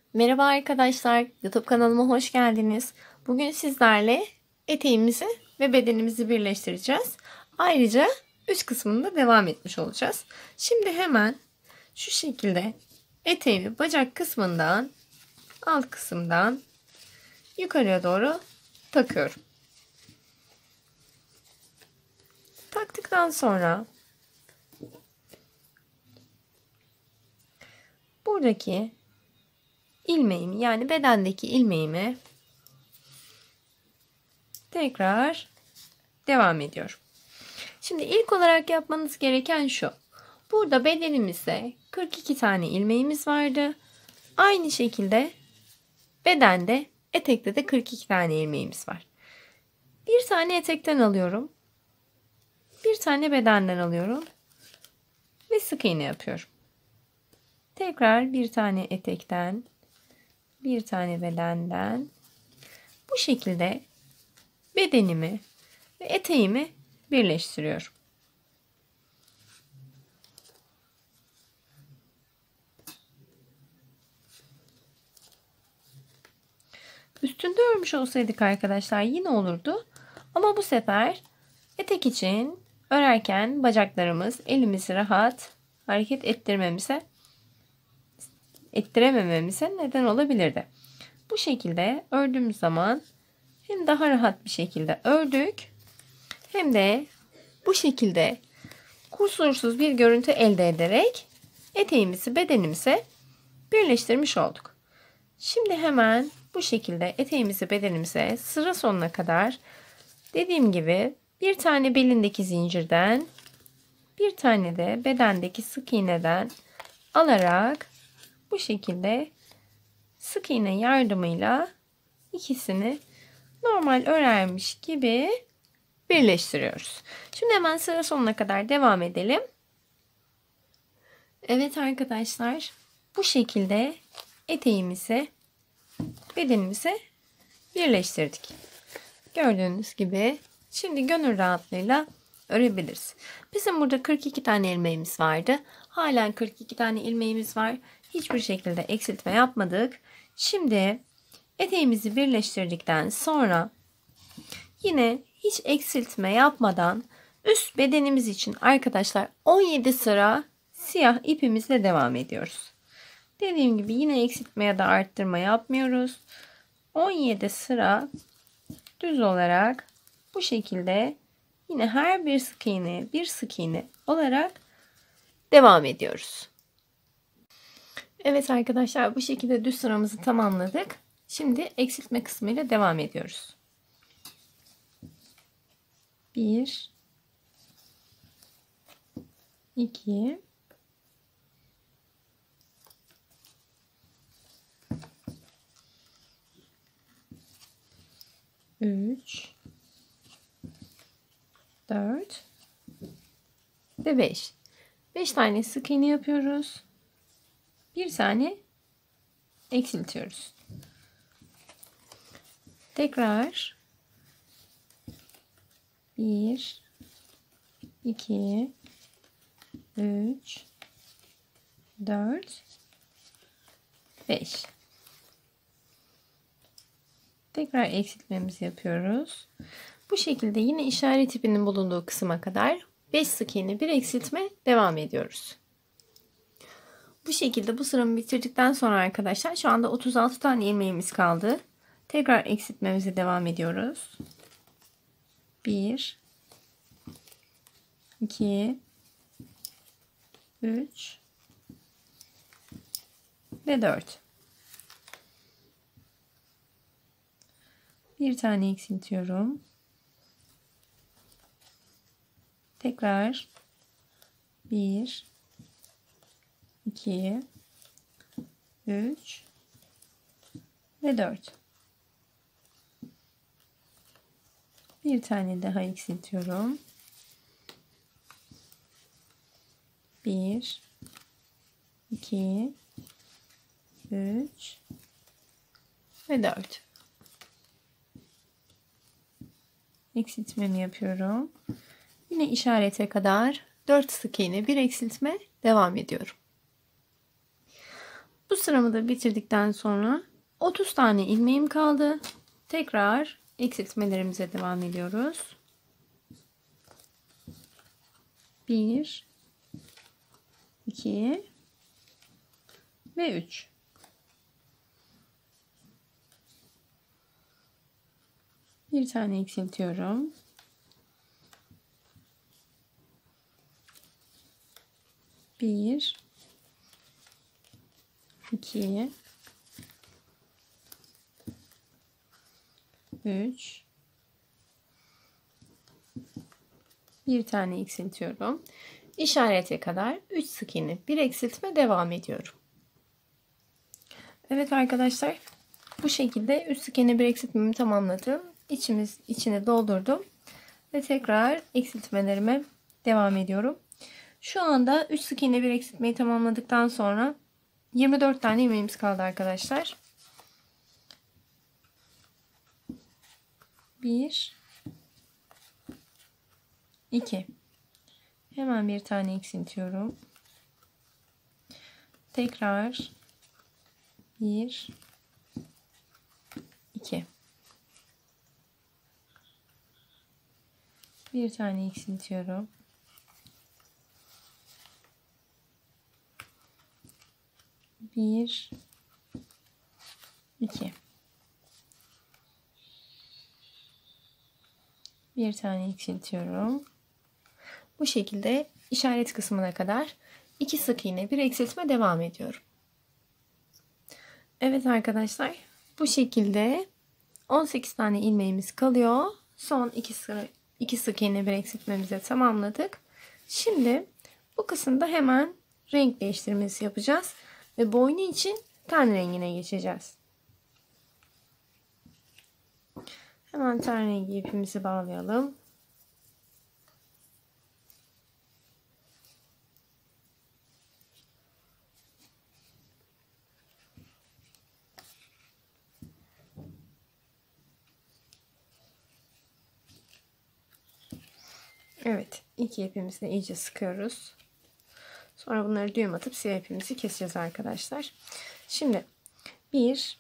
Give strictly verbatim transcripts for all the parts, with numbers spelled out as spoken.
Merhaba arkadaşlar, YouTube kanalıma hoş geldiniz. Bugün sizlerle eteğimizi ve bedenimizi birleştireceğiz. Ayrıca üst kısmında devam etmiş olacağız. Şimdi hemen şu şekilde eteğimi bacak kısmından, alt kısımdan yukarıya doğru takıyorum. Taktıktan sonra buradaki ilmeğimi, yani bedendeki ilmeğimi tekrar devam ediyorum. Şimdi ilk olarak yapmanız gereken şu. Burada bedenimizde kırk iki tane ilmeğimiz vardı. Aynı şekilde bedende, etekte de kırk iki tane ilmeğimiz var. Bir tane etekten alıyorum. Bir tane bedenden alıyorum. Ve sık iğne yapıyorum. Tekrar bir tane etekten, bir tane bedenden. Bu şekilde bedenimi ve eteğimi birleştiriyorum. Üstünde örmüş olsaydık arkadaşlar yine olurdu. Ama bu sefer etek için örerken bacaklarımız, elimizi rahat hareket ettirmemize, ettiremememize neden olabilirdi. Bu şekilde ördüğümüz zaman hem daha rahat bir şekilde ördük, hem de bu şekilde kusursuz bir görüntü elde ederek eteğimizi bedenimize birleştirmiş olduk. Şimdi hemen bu şekilde eteğimizi bedenimize sıra sonuna kadar, dediğim gibi, bir tane belindeki zincirden, bir tane de bedendeki sık iğneden alarak bu şekilde sık iğne yardımıyla ikisini normal örermiş gibi birleştiriyoruz. Şimdi hemen sıra sonuna kadar devam edelim. Evet arkadaşlar, bu şekilde eteğimizi bedenimize birleştirdik. Gördüğünüz gibi şimdi gönül rahatlığıyla örebiliriz. Bizim burada kırk iki tane ilmeğimiz vardı. Halen kırk iki tane ilmeğimiz var. Hiçbir şekilde eksiltme yapmadık. Şimdi eteğimizi birleştirdikten sonra yine hiç eksiltme yapmadan üst bedenimiz için arkadaşlar on yedi sıra siyah ipimizle devam ediyoruz. Dediğim gibi yine eksiltme ya da arttırma yapmıyoruz. on yedi sıra düz olarak bu şekilde yine her bir sık iğne bir sık iğne olarak devam ediyoruz. Evet arkadaşlar, bu şekilde düz sıramızı tamamladık. Şimdi eksiltme kısmıyla devam ediyoruz. bir iki üç dört ve beş. beş tane sık iğne yapıyoruz. Bir tane eksiltiyoruz. Tekrar bir iki üç dört beş. Tekrar eksiltmemizi yapıyoruz. Bu şekilde yine işaret ipinin bulunduğu kısma kadar beş sık iğne bir eksiltme devam ediyoruz. Bu şekilde bu sıramı bitirdikten sonra arkadaşlar şu anda otuz altı tane ilmeğimiz kaldı. Tekrar eksiltmemize devam ediyoruz. bir iki üç ve dört. Bir tane eksiltiyorum. Tekrar bir iki üç ve dört. Bir tane daha eksiltiyorum. bir iki üç ve dört. Eksiltmemi yapıyorum. Yine işarete kadar dört sık iğne bir eksiltme devam ediyorum. Bu sıramı da bitirdikten sonra otuz tane ilmeğim kaldı. Tekrar eksiltmelerimize devam ediyoruz. bir, iki ve üç. Bir tane eksiltiyorum. bir, iki, üç, bir tane eksiltiyorum. İşarete kadar üç sık iğne, bir eksiltme devam ediyorum. Evet arkadaşlar, bu şekilde üç sık iğne bir eksiltmemi tamamladım. İçimiz içine doldurdum ve tekrar eksiltmelerime devam ediyorum. Şu anda üç sık iğne bir eksiltmeyi tamamladıktan sonra yirmi dört tane ilmeğimiz kaldı arkadaşlar. bir, iki. Hemen bir tane eksiltiyorum. Tekrar bir, iki. Bir tane eksiltiyorum. bir, iki. Bir tane eksiltiyorum. Bu şekilde işaret kısmına kadar iki sık iğne bir eksiltme devam ediyorum. Evet arkadaşlar, bu şekilde on sekiz tane ilmeğimiz kalıyor. Son iki sıra iki sık iğne bir eksiltmemizi tamamladık. Şimdi bu kısımda hemen renk değiştirmesi yapacağız ve boynu için ten rengine geçeceğiz. Hemen ten rengi ipimizi bağlayalım. Evet, iki ipimizi de iyice sıkıyoruz. Sonra bunları düğüm atıp siyah ipimizi keseceğiz arkadaşlar. Şimdi bir,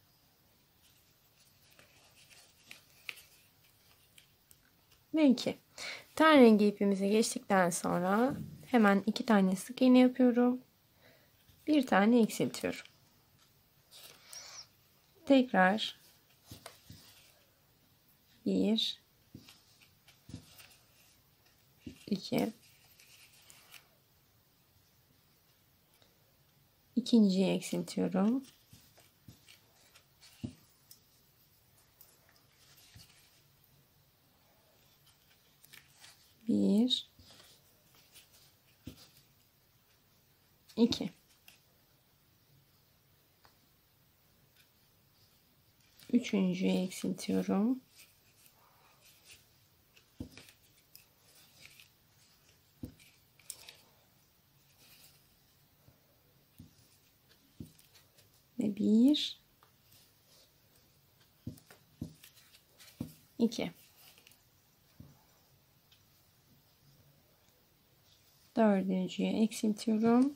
ve iki. Ten rengi ipimize geçtikten sonra hemen iki tane sık iğne yapıyorum. Bir tane eksiltiyorum. Tekrar bir, iki, ikinciyi eksiltiyorum. Bir, iki. Üçüncüyü eksiltiyorum. Ve bir, iki. Dördüncüyü eksiltiyorum.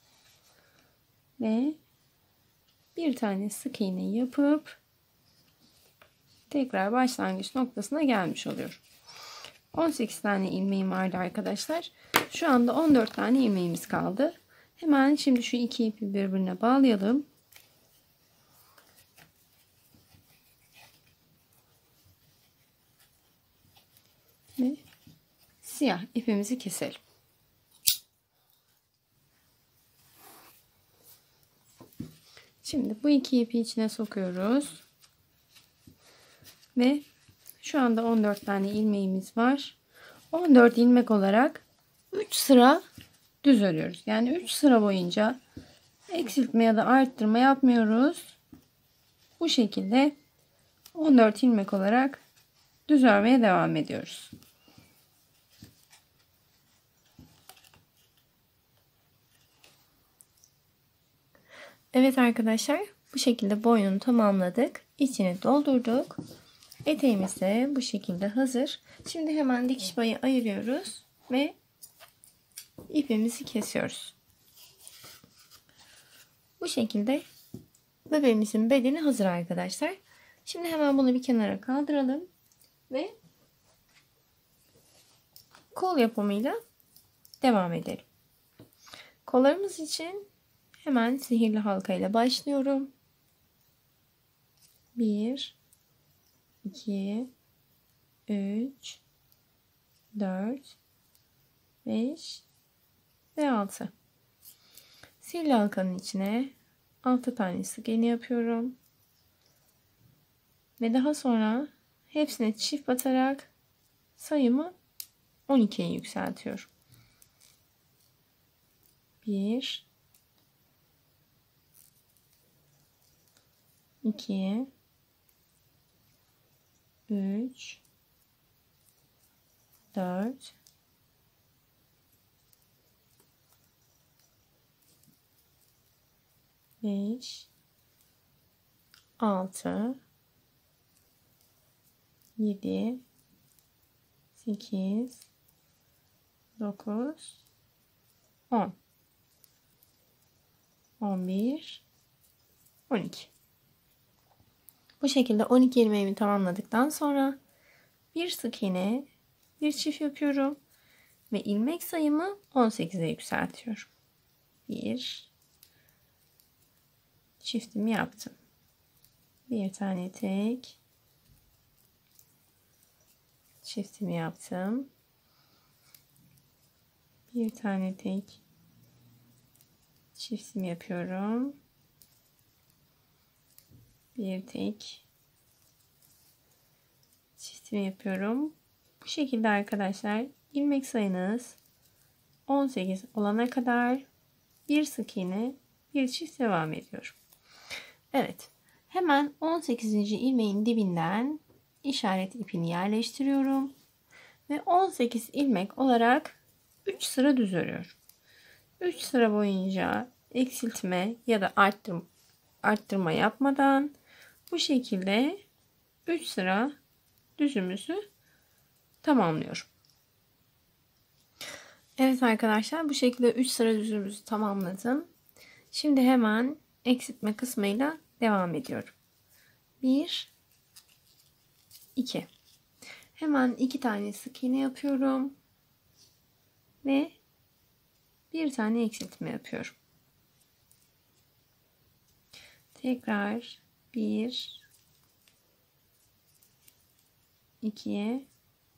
Ve bir tane sık iğne yapıp tekrar başlangıç noktasına gelmiş oluyorum. on sekiz tane ilmeğim vardı arkadaşlar. Şu anda on dört tane ilmeğimiz kaldı. Hemen şimdi şu iki ipi birbirine bağlayalım. Ve siyah ipimizi keselim. Şimdi bu iki ipi içine sokuyoruz. Ve şu anda on dört tane ilmeğimiz var. on dört ilmek olarak üç sıra düz örüyoruz. Yani üç sıra boyunca eksiltme ya da arttırma yapmıyoruz. Bu şekilde on dört ilmek olarak düz örmeye devam ediyoruz. Evet arkadaşlar, bu şekilde boynunu tamamladık. İçini doldurduk. Eteğimiz de bu şekilde hazır. Şimdi hemen dikiş payı ayırıyoruz ve ipimizi kesiyoruz. Bu şekilde bebeğimizin bedeni hazır arkadaşlar. Şimdi hemen bunu bir kenara kaldıralım ve kol yapımıyla devam edelim. Kollarımız için hemen sihirli halka ile başlıyorum. bir, iki, üç, dört, beş ve altı. Sihirli halkanın içine altı tane sık iğne yapıyorum. Ve daha sonra hepsine çift batarak sayımı on ikiye yükseltiyorum. bir, iki, üç, dört, beş, altı, yedi, sekiz, dokuz, on, on bir, on iki. Bu şekilde on iki ilmeğimi tamamladıktan sonra bir sık iğne, bir çift yapıyorum ve ilmek sayımı on sekize yükseltiyorum. bir, çiftimi yaptım. Bir tane tek, çiftimi yaptım. Bir tane tek, çiftimi yapıyorum. Bir tek, çiftimi yapıyorum. Bu şekilde arkadaşlar ilmek sayınız on sekiz olana kadar bir sık iğne, bir çift devam ediyorum. Evet, hemen on sekizinci ilmeğin dibinden işaret ipini yerleştiriyorum ve on sekiz ilmek olarak üç sıra düz örüyorum. üç sıra boyunca eksiltme ya da arttırma, arttırma yapmadan bu şekilde üç sıra düzümüzü tamamlıyorum. Evet arkadaşlar, bu şekilde üç sıra düzümüzü tamamladım. Şimdi hemen eksiltme kısmıyla devam ediyorum. bir, iki. Hemen iki tane sık iğne yapıyorum ve bir tane eksiltme yapıyorum. Tekrar bir, iki,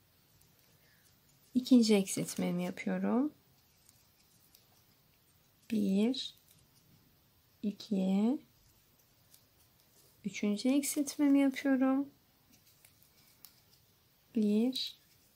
ikinci eksiltmemi yapıyorum. bir, iki, üçüncü eksiltmemi yapıyorum. bir,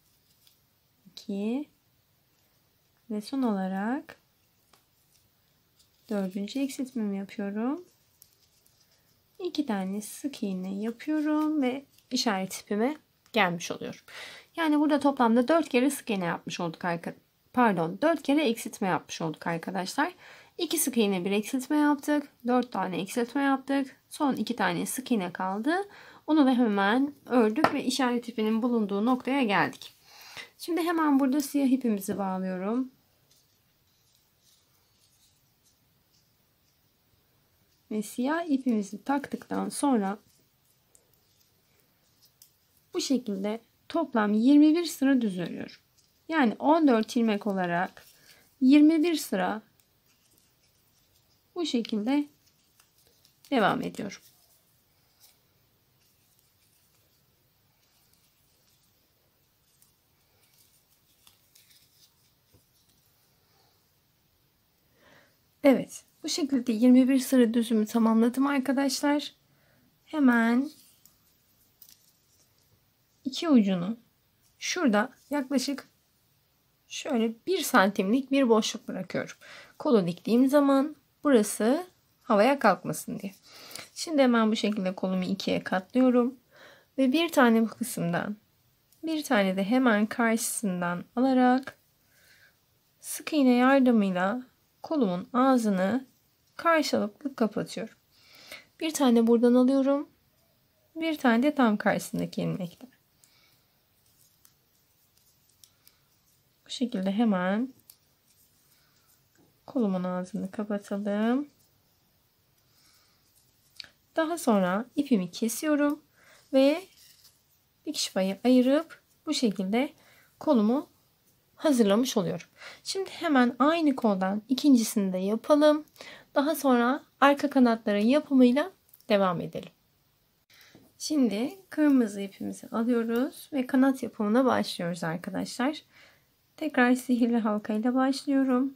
iki ve son olarak dördüncü eksiltmemi yapıyorum. iki tane sık iğne yapıyorum ve işaret ipime gelmiş oluyorum. Yani burada toplamda dört kere sık iğne yapmış olduk arkadaşlar. Pardon, dört kere eksiltme yapmış olduk arkadaşlar. iki sık iğne, bir eksiltme yaptık. dört tane eksiltme yaptık. Son iki tane sık iğne kaldı. Onu da hemen ördük ve işaret ipinin bulunduğu noktaya geldik. Şimdi hemen burada siyah ipimizi bağlıyorum. Ve siyah ipimizi taktıktan sonra bu şekilde toplam yirmi bir sıra düz örüyorum. Yani on dört ilmek olarak yirmi bir sıra bu şekilde devam ediyorum. Evet, bu şekilde yirmi bir sıra düzümü tamamladım arkadaşlar. Hemen iki ucunu şurada yaklaşık şöyle bir santimlik bir boşluk bırakıyorum. Kolu diktiğim zaman burası havaya kalkmasın diye. Şimdi hemen bu şekilde kolumu ikiye katlıyorum ve bir tane bu kısımdan, bir tane de hemen karşısından alarak sık iğne yardımıyla kolumun ağzını karşılıklı kapatıyorum. Bir tane buradan alıyorum. Bir tane de tam karşısındaki ilmekten. Bu şekilde hemen kolumun ağzını kapatalım. Daha sonra ipimi kesiyorum ve dikiş payı ayırıp bu şekilde kolumu hazırlamış oluyorum. Şimdi hemen aynı koldan ikincisini de yapalım. Daha sonra arka kanatların yapımıyla devam edelim. Şimdi kırmızı ipimizi alıyoruz ve kanat yapımına başlıyoruz arkadaşlar. Tekrar sihirli halka ile başlıyorum.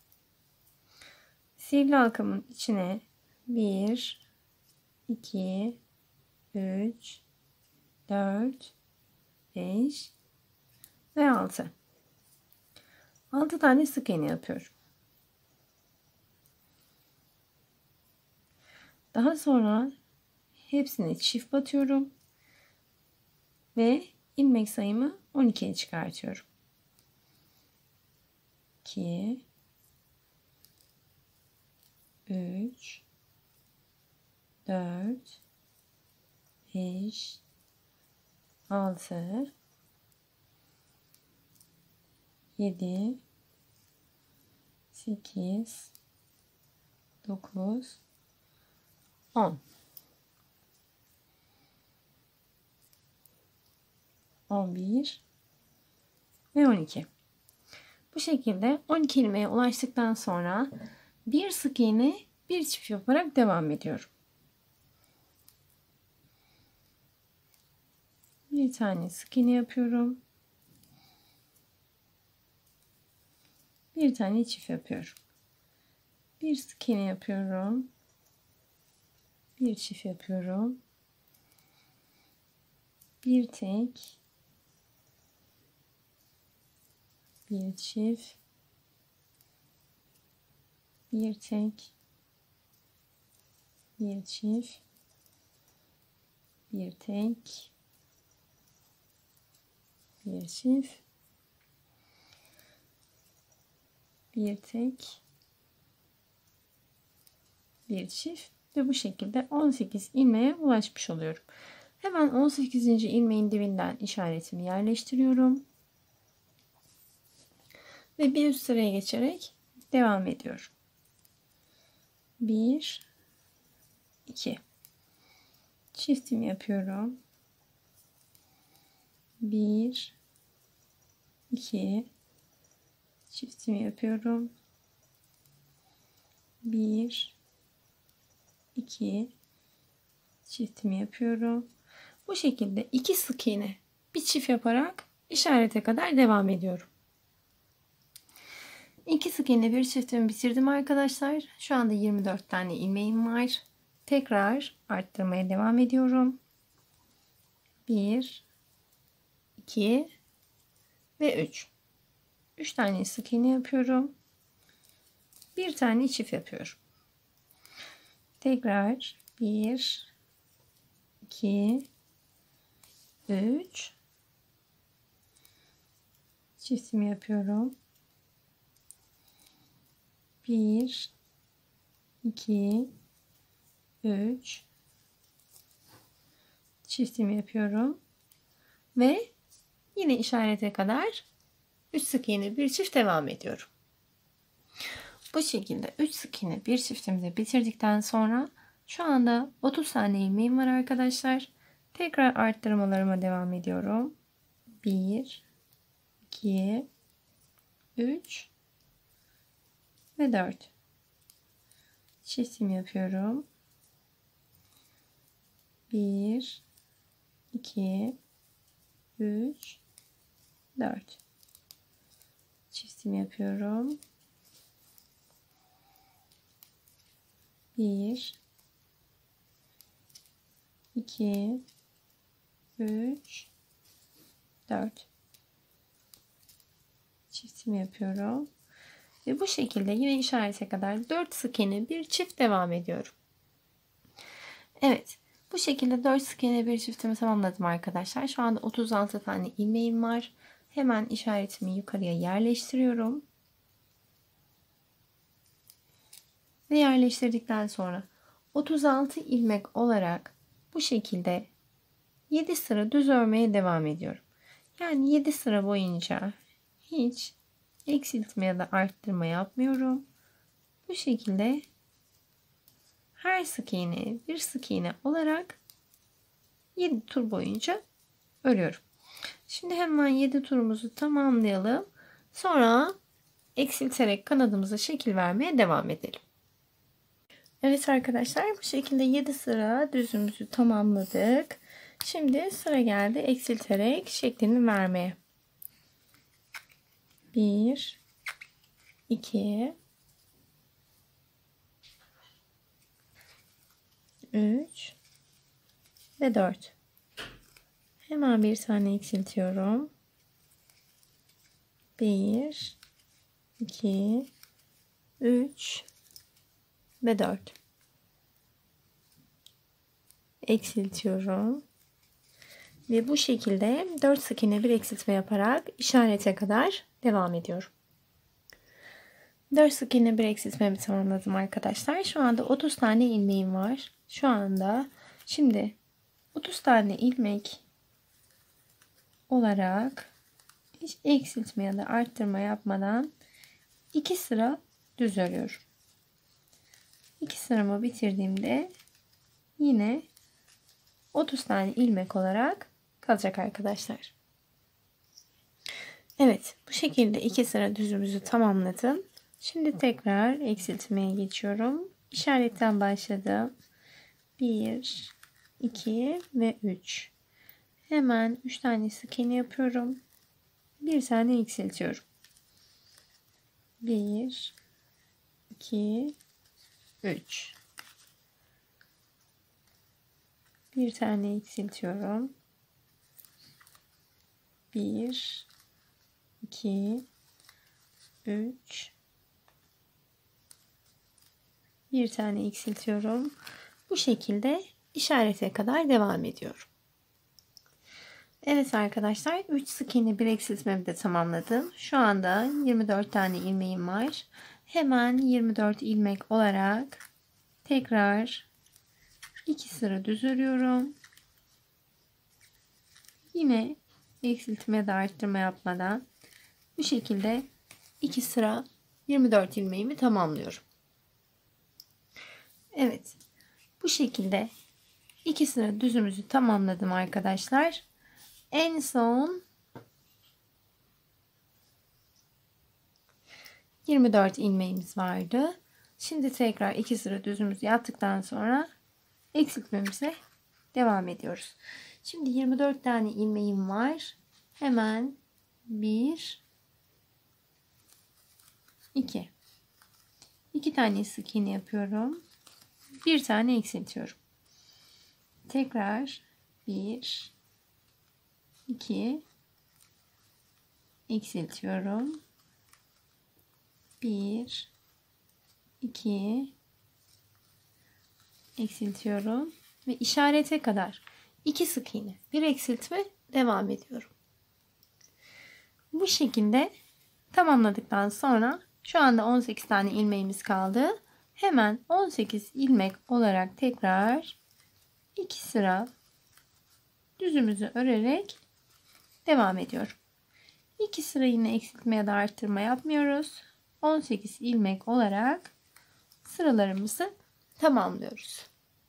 Sihirli halkamın içine bir, iki, üç, dört, beş ve altı. altı tane sık iğne yapıyorum. Daha sonra hepsini çift batıyorum ve ilmek sayımı on ikiye çıkartıyorum. iki, üç, dört, beş, altı, yedi, sekiz, dokuz, on. on bir ve on iki. Bu şekilde on iki ilmeğe ulaştıktan sonra bir sık iğne, bir çift yaparak devam ediyorum. Bir tane sık iğne yapıyorum. Bir tane çift yapıyorum. Bir sık iğne yapıyorum. Bir çift yapıyorum. Bir tek, bir çift, bir tek, bir çift, bir tek, bir çift, bir tek, bir çift ve bu şekilde on sekiz ilmeğe ulaşmış oluyorum. Hemen on sekizinci ilmeğin dibinden işaretimi yerleştiriyorum. Ve bir üst sıraya geçerek devam ediyorum. bir, iki. Çiftimi yapıyorum. bir, iki. Çiftimi yapıyorum. bir, iki. Çiftimi yapıyorum. Bu şekilde iki sık iğne, bir çift yaparak işarete kadar devam ediyorum. iki sık iğne bir çiftimi bitirdim arkadaşlar. Şu anda yirmi dört tane ilmeğim var. Tekrar arttırmaya devam ediyorum. bir, iki ve üç. üç tane sık iğne yapıyorum. Bir tane çift yapıyorum. Tekrar bir, iki, üç. Çiftimi yapıyorum. bir, iki, üç. Çiftimi yapıyorum. Ve yine işarete kadar üç sık iğne bir çift devam ediyorum. Bu şekilde üç sık iğne bir çiftimi de bitirdikten sonra şu anda otuz tane ilmeğim var arkadaşlar. Tekrar arttırmalarıma devam ediyorum. bir, iki, üç ve dört. Çiftimi yapıyorum. bir, iki, üç, dört. Çiftimi yapıyorum. bir, iki, üç, dört. Çiftimi yapıyorum. Ve bu şekilde yine işarete kadar dört sık iğne bir çift devam ediyorum. Evet. Bu şekilde dört sık iğne bir çiftimi tamamladım arkadaşlar. Şu anda otuz altı tane ilmeğim var. Hemen işaretimi yukarıya yerleştiriyorum. Ve yerleştirdikten sonra otuz altı ilmek olarak bu şekilde yedi sıra düz örmeye devam ediyorum. Yani yedi sıra boyunca hiç eksiltme ya da arttırma yapmıyorum. Bu şekilde her sık iğneyi bir sık iğne olarak yedi tur boyunca örüyorum. Şimdi hemen yedi turumuzu tamamlayalım. Sonra eksilterek kanadımıza şekil vermeye devam edelim. Evet arkadaşlar, bu şekilde yedi sıra düzümüzü tamamladık. Şimdi sıra geldi eksilterek şeklini vermeye. bir iki üç ve dört. Hemen bir tane eksiltiyorum. bir iki üç ve dört. Eksiltiyorum. Ve bu şekilde dört sık iğne bir eksiltme yaparak işarete kadar devam ediyorum. dört sık iğne bir eksiltmemi tamamladım arkadaşlar. Şu anda otuz tane ilmeğim var. Şu anda şimdi otuz tane ilmek olarak hiç eksiltme ya da arttırma yapmadan iki sıra düz örüyorum. iki sıramı bitirdiğimde yine otuz tane ilmek olarak kalacak arkadaşlar. Evet, bu şekilde iki sıra düzümüzü tamamladım. Şimdi tekrar eksiltmeye geçiyorum. İşaretten başladım. bir iki ve üç. Hemen üç tane sık iğne yapıyorum. Bir tane eksiltiyorum. bir iki üç. Bir tane eksiltiyorum. bir iki üç. Bir tane eksiltiyorum. Bu şekilde işarete kadar devam ediyorum. Evet arkadaşlar, üç sık iğne bir eksiltmemi de tamamladım. Şu anda yirmi dört tane ilmeğim var. Hemen yirmi dört ilmek olarak tekrar iki sıra düz örüyorum. Yine eksiltme de arttırma yapmadan bu şekilde iki sıra yirmi dört ilmeğimi tamamlıyorum. Evet, bu şekilde iki sıra düzümüzü tamamladım arkadaşlar. En son yirmi dört ilmeğimiz vardı. Şimdi tekrar iki sıra düzümüzü yaptıktan sonra eksiltmemize devam ediyoruz. Şimdi yirmi dört tane ilmeğim var. Hemen bir iki iki tane sık iğne yapıyorum. Bir tane eksiltiyorum. Tekrar bir iki eksiltiyorum. bir iki eksiltiyorum ve işarete kadar iki sık iğne bir eksiltme devam ediyorum. Bu şekilde tamamladıktan sonra şu anda on sekiz tane ilmeğimiz kaldı. Hemen on sekiz ilmek olarak tekrar iki sıra düzümüzü örerek devam ediyorum. iki sıra yine eksiltme ya da arttırma yapmıyoruz. on sekiz ilmek olarak sıralarımızı tamamlıyoruz.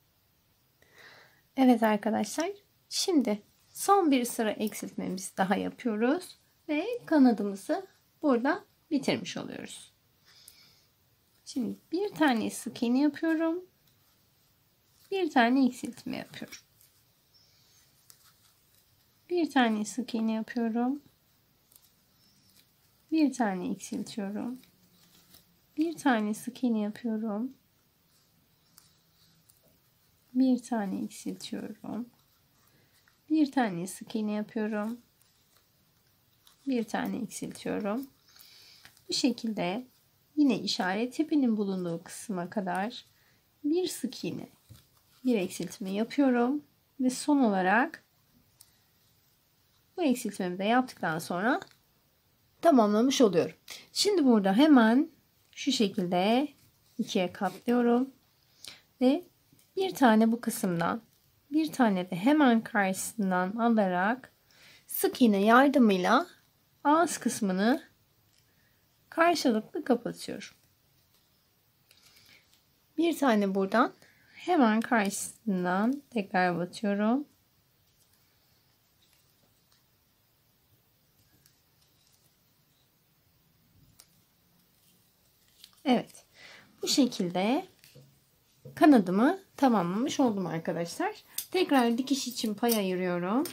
Evet arkadaşlar, şimdi son bir sıra eksiltmemizi daha yapıyoruz ve kanadımızı burada bitirmiş oluyoruz. Şimdi bir tane sık iğne yapıyorum. Bir tane eksiltme yapıyorum. Bir tane sık iğne yapıyorum. Bir tane eksiltiyorum. Bir tane sık iğne yapıyorum. Bir tane eksiltiyorum. Bir tane sık iğne yapıyorum. Bir tane eksiltiyorum. Bu şekilde yine işaret ipinin bulunduğu kısma kadar bir sık iğne, bir eksiltme yapıyorum ve son olarak bu eksiltmemi de yaptıktan sonra tamamlamış oluyorum. Şimdi burada hemen şu şekilde ikiye katlıyorum ve bir tane bu kısımdan, bir tane de hemen karşısından alarak sık iğne yardımıyla ağız kısmını karşılıklı kapatıyorum. Bir tane buradan Hemen karşısından tekrar batıyorum. Evet. Bu şekilde kanadımı tamamlamış oldum arkadaşlar. Tekrar dikiş için pay ayırıyorum.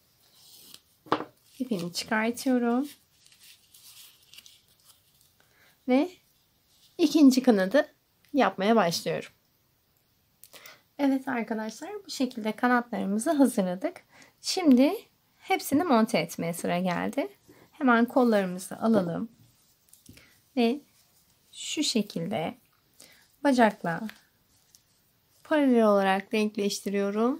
İpimi çıkartıyorum. Ve ikinci kanadı yapmaya başlıyorum. Evet arkadaşlar, bu şekilde kanatlarımızı hazırladık. Şimdi hepsini monte etmeye sıra geldi. Hemen kollarımızı alalım. Ve şu şekilde bacakla paralel olarak denkleştiriyorum.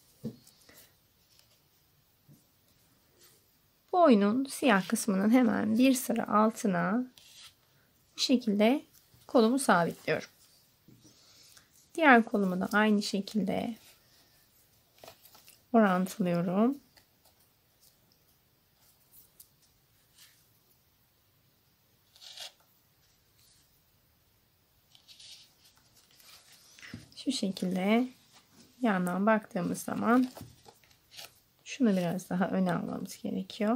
Boynun siyah kısmının hemen bir sıra altına bu şekilde kolumu sabitliyorum. Diğer kolumu da aynı şekilde orantılıyorum. Şu şekilde yandan baktığımız zaman şunu biraz daha öne almamız gerekiyor.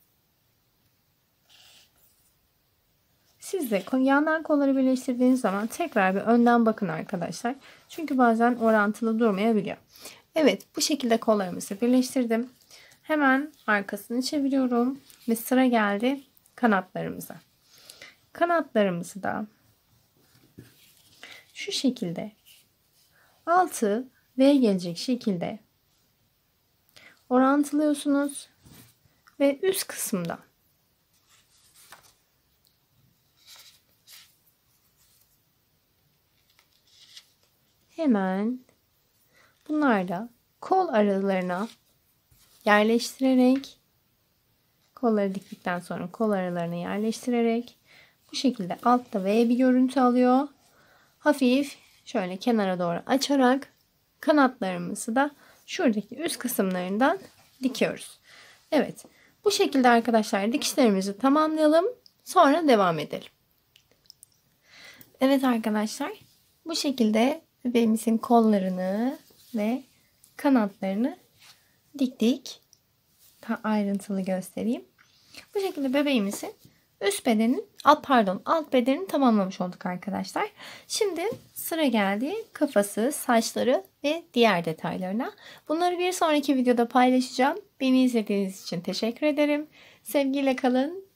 Siz de yandan kolları birleştirdiğiniz zaman tekrar bir önden bakın arkadaşlar. Çünkü bazen orantılı durmayabiliyor. Evet, bu şekilde kollarımızı birleştirdim. Hemen arkasını çeviriyorum ve sıra geldi kanatlarımıza. Kanatlarımızı da şu şekilde altı V gelecek şekilde orantılıyorsunuz ve üst kısımda hemen bunlarla kol aralarına yerleştirerek, kolları diktikten sonra kol aralarına yerleştirerek bu şekilde altta V bir görüntü alıyor. Hafif şöyle kenara doğru açarak kanatlarımızı da şuradaki üst kısımlarından dikiyoruz. Evet, bu şekilde arkadaşlar dikişlerimizi tamamlayalım. Sonra devam edelim. Evet arkadaşlar, bu şekilde bebeğimizin kollarını ve kanatlarını diktik. Daha ayrıntılı göstereyim. Bu şekilde bebeğimizin üst bedenin, alt pardon, alt bedenini tamamlamış olduk arkadaşlar. Şimdi sıra geldi kafası, saçları ve diğer detaylarına. Bunları bir sonraki videoda paylaşacağım. Beni izlediğiniz için teşekkür ederim. Sevgiyle kalın.